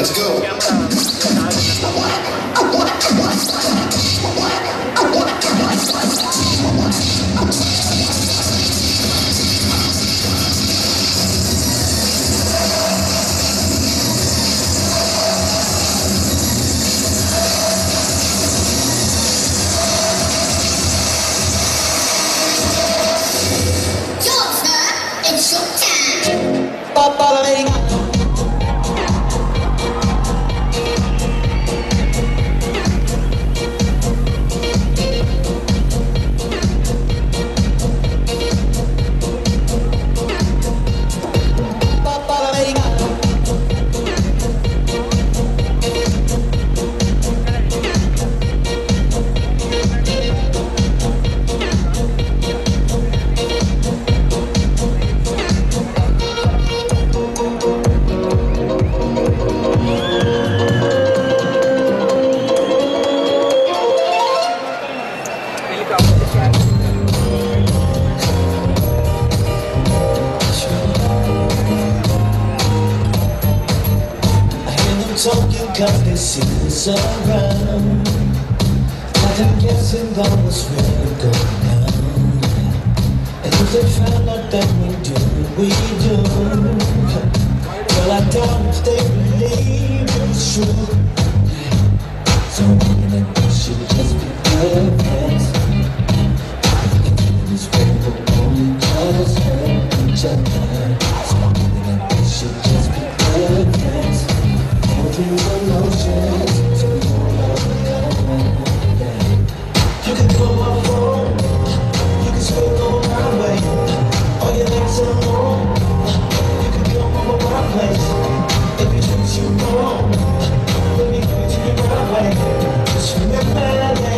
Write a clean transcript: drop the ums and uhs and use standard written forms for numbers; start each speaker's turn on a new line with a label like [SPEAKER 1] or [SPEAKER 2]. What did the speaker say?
[SPEAKER 1] Let's go.
[SPEAKER 2] It's showtime.
[SPEAKER 3] Talking cause they see us around, but I'm guessing that was really going down. And if they found out that we do what we do, well I doubt they believe it was true. So maybe that we should just be perfect. In this world we'll only just hurt each other. So maybe that we should just be perfect. Through emotions, so you can call my phone, you can still go my way. All your legs are long, you can come over my place. If you choose you wrong, let me go to your right way. Just remember that.